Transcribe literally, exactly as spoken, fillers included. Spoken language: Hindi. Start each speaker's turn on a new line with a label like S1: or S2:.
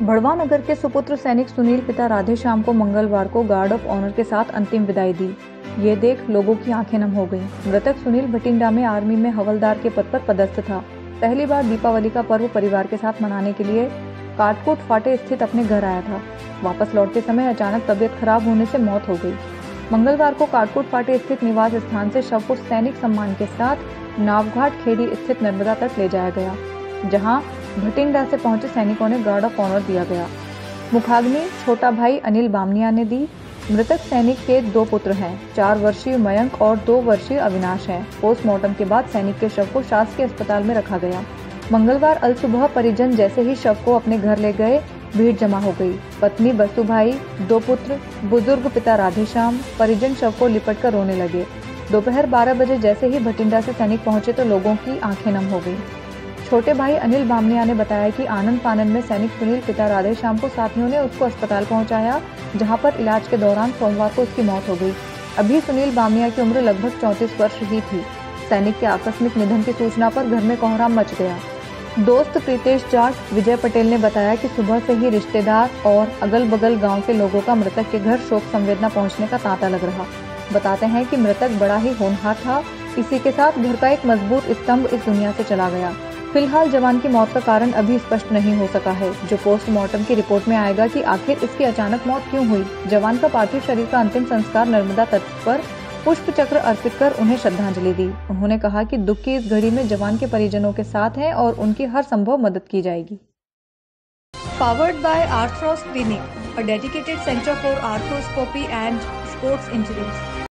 S1: भड़वा नगर के सुपुत्र सैनिक सुनील पिता राधेश्याम को मंगलवार को गार्ड ऑफ ऑनर के साथ अंतिम विदाई दी। ये देख लोगों की आंखें नम हो गईं। मृतक सुनील भटिंडा में आर्मी में हवलदार के पद पर पदस्थ था। पहली बार दीपावली का पर्व परिवार के साथ मनाने के लिए काटकोट फाटे स्थित अपने घर आया था। वापस लौटते समय अचानक तबीयत खराब होने से मौत हो गई। मंगलवार को काटकोट फाटे स्थित निवास स्थान से शव को सैनिक सम्मान के साथ नावघाट खेड़ी स्थित नर्मदा तट ले जाया गया, जहां भटिंडा से पहुंचे सैनिकों ने गार्ड ऑफ ऑनर दिया गया। मुखाग्नि छोटा भाई अनिल बामनिया ने दी। मृतक सैनिक के दो पुत्र हैं, चार वर्षीय मयंक और दो वर्षीय अविनाश हैं। पोस्टमार्टम के बाद सैनिक के शव को शासकीय अस्पताल में रखा गया। मंगलवार अल सुबह परिजन जैसे ही शव को अपने घर ले गए, भीड़ जमा हो गई। पत्नी बसुभाई, दो पुत्र, बुजुर्ग पिता राधेश्याम, परिजन शव को लिपट कर रोने लगे। दोपहर बारह बजे जैसे ही भटिंडा से सैनिक पहुंचे तो लोगों की आंखें नम हो गई। छोटे भाई अनिल बामनिया ने बताया कि आनंद फानन में सैनिक सुनील पिता राधेश्याम को साथियों ने उसको अस्पताल पहुंचाया, जहां पर इलाज के दौरान सोमवार को उसकी मौत हो गई। अभी सुनील बामनिया की उम्र लगभग चौंतीस वर्ष ही थी। सैनिक के आकस्मिक निधन की सूचना पर घर में कोहराम मच गया। दोस्त प्रीतेश जाट विजय पटेल ने बताया कि सुबह से ही रिश्तेदार और अगल बगल गांव के लोगों का मृतक के घर शोक संवेदना पहुंचने का तांता लग रहा। बताते हैं कि मृतक बड़ा ही होनहार था। इसी के साथ घर का एक मजबूत स्तंभ इस दुनिया से चला गया। फिलहाल जवान की मौत का कारण अभी स्पष्ट नहीं हो सका है, जो पोस्टमार्टम की रिपोर्ट में आएगा कि आखिर इसकी अचानक मौत क्यों हुई। जवान का पार्थिव शरीर का अंतिम संस्कार नर्मदा तट पर पुष्प चक्र अर्पित कर उन्हें श्रद्धांजलि दी। उन्होंने कहा कि दुख की इस घड़ी में जवान के परिजनों के साथ हैं और उनकी हर संभव मदद की जाएगी।
S2: Powered by Arthros Clinic, a dedicated center for arthroscopy and sports injuries.